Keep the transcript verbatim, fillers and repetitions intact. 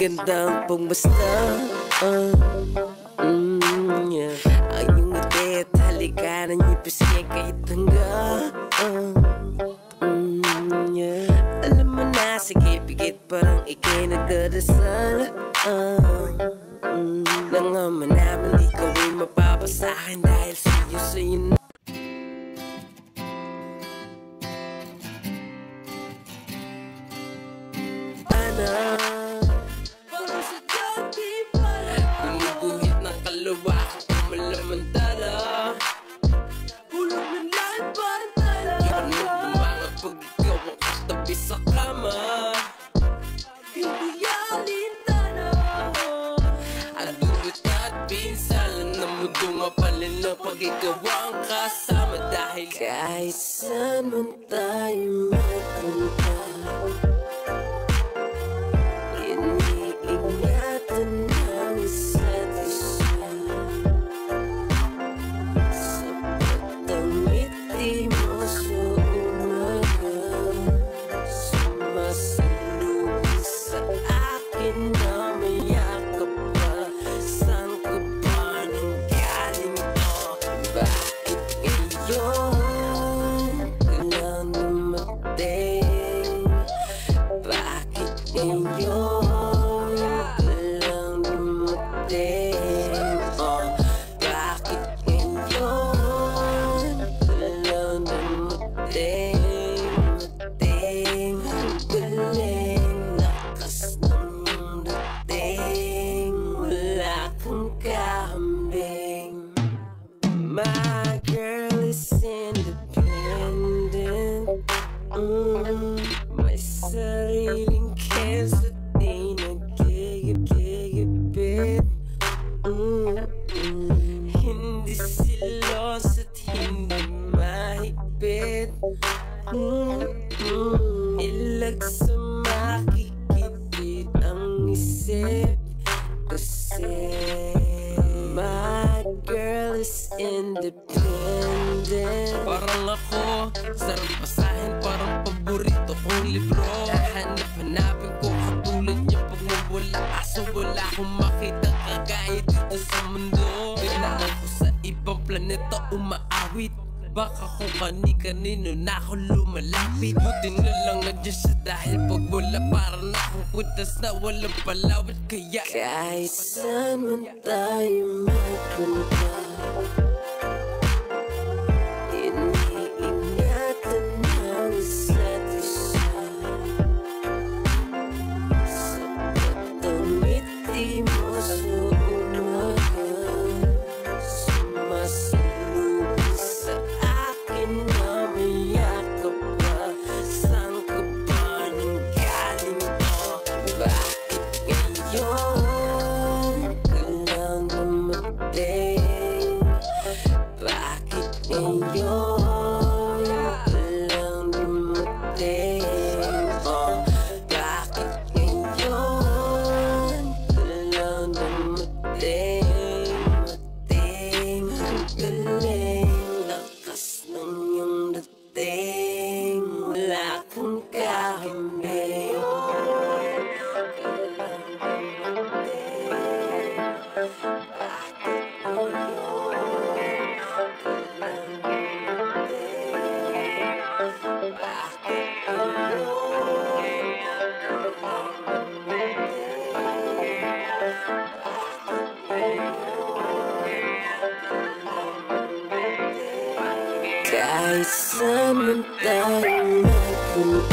magandang pagmasta. uh, mm, yeah. Ang iyong ngiti at halikanan niyo pisngi kahit hangga. uh, mm, yeah. Alam mo na, sige pigit parang ikay nagdadasal. uh, mm, Nang ama namin di ko ay mapapasakin dahil sa'yo sa'yo na. Parang sa dati pala Gumuguhit ng kalawak at malamantala. Hulog ng lahat parang talaga Ano bumangat pag ikaw ang katabi sa kama. Hindi alintana Ang dugot at pinsalan na mundo mapalin na pag ikaw ang kasama. Dahil kahit saan man tayo magpunta, iniingatan ng isa't isa. Sapat ang ngiti mo sa umaga, sumasalubong sa akin na may yakap pa. Saan ka ba nang galing to? Bakit ngayon ka lang dumating? Bakit ngayon my girl is independent. mm, May sariling cancer di nagigipit. mm, mm, Hindi silos at hindi mahigpit. mm, mm, Ilag sa makikitid ang isip. Kasi my girl is independent. Parang ako, sarap basahin, parang paborito kong libro. Hanap-hanapin ko katulad niya pag mawala. Kaso wala akong makita kagaya dito sa mundo. Kailangan ko sa ibang planeta umaawit. Baka kung kani-kanino na ako lumalapit. Buti na lang nandiyan siya dahil pag wala parang akong kutas na walang palawat. Kaya kahit saan man tayo magpunta, iniingatan ng isa't isa. Sapat ang ngiti mo sa umaga, sumasalubong sa akin na may yakap pa. Saan ka ba nang galing to? Bakit ngayon ka lang dumating? Bakit ngayon ka lang dumating? Oh, bakit ngayon ka lang dumating? Mating, ang galing, lakas ng iyong dating. Wala kang kahambing. Kahit saan man tayo magpunta,